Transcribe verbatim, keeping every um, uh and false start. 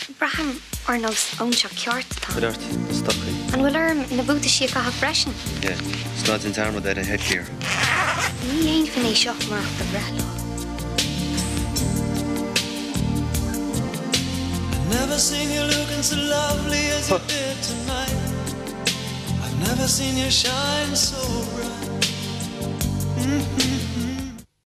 Braham or no own shot cart ta. But art, stop it. And will er na boot she ka have freshen. Yeah, it's not in town with that headgear. Ni ain't finish shop mar the brello. Never seen you looking so lovely as you did tonight. I've never seen you shine so bright. Mm-hmm.